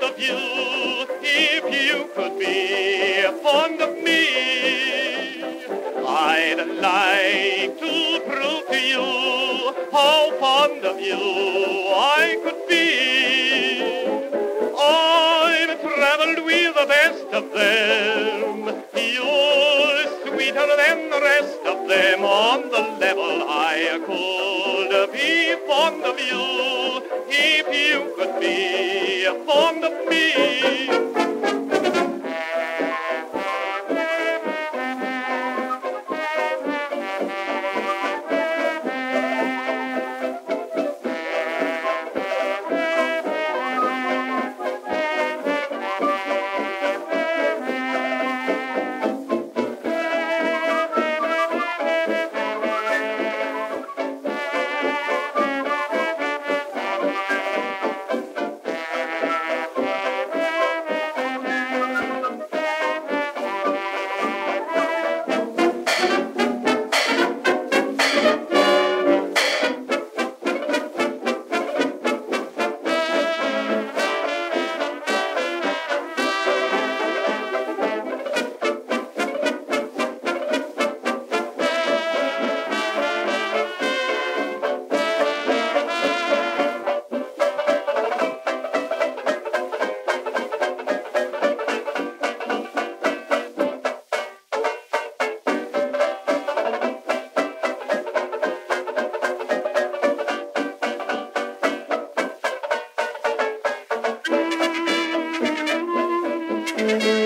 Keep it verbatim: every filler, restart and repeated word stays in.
of you. If you could be fond of me, I'd like to prove to you how fond of you I could be. I've traveled with the best of them. You're sweeter than the rest of them. On the level I could be fond of you if you could be fond of me. Thank you.